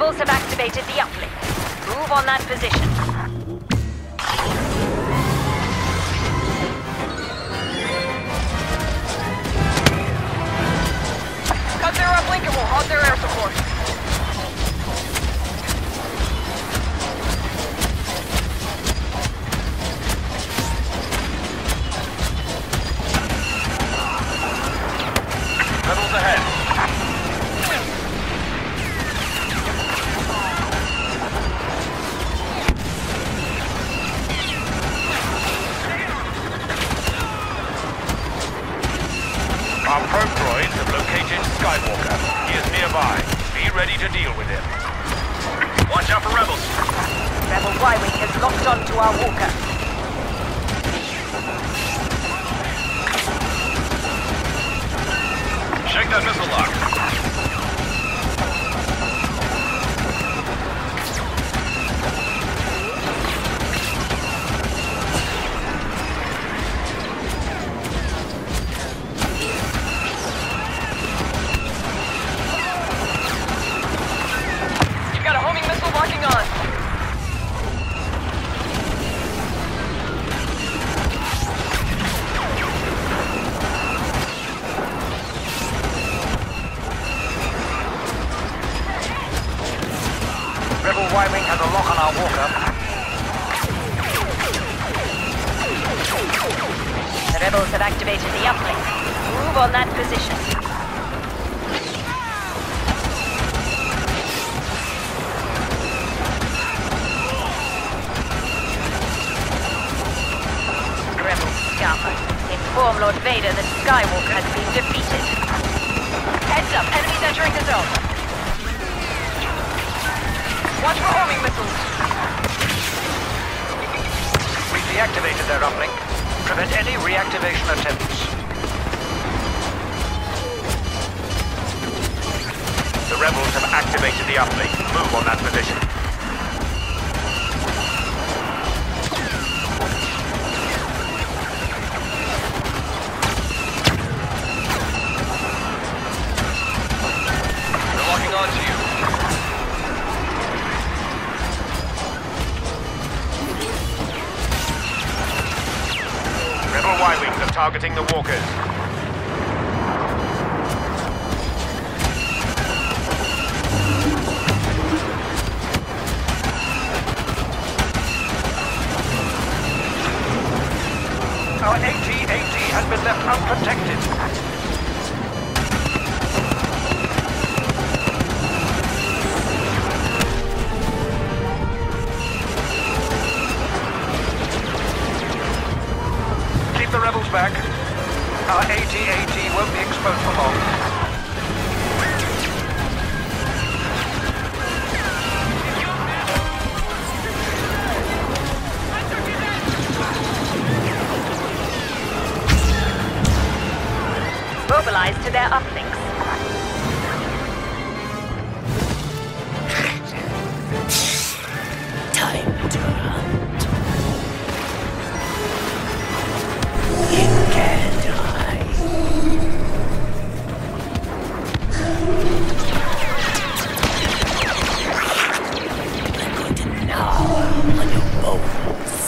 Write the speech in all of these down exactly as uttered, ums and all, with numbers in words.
rebels have activated the uplink. Move on that position. Cut their uplink and we'll halt their air support. Rebels ahead. Our probe droids have located Skywalker. He is nearby. Be ready to deal with him. Watch out for rebels. Rebel Y-Wing has locked on to our walker. Shake that missile lock. You've got a homing missile locking on. Rebel Y-Wing has a lock on our walker. The rebels have activated the uplink. Move on that position. Rebel scum. Inform Lord Vader that Skywalker has been defeated. Heads up, enemies entering the zone. Watch for homing missiles. We've deactivated their uplink. Prevent any reactivation attempts. The rebels have activated the uplink. Move on that position. They're locking on to you. Rebel Y-Wings are targeting the walkers. Our A T A T has been left unprotected. Keep the rebels back. Our A T A T won't be exposed for long. Mobilize to their uplinks. Time to hunt. You can't hide. I'm going to gnaw on your bones.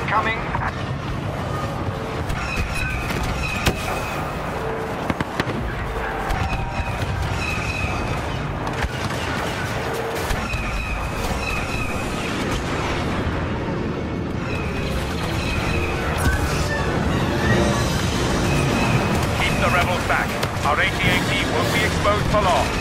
incoming. Keep the rebels back. Our A T A T won't be exposed for long.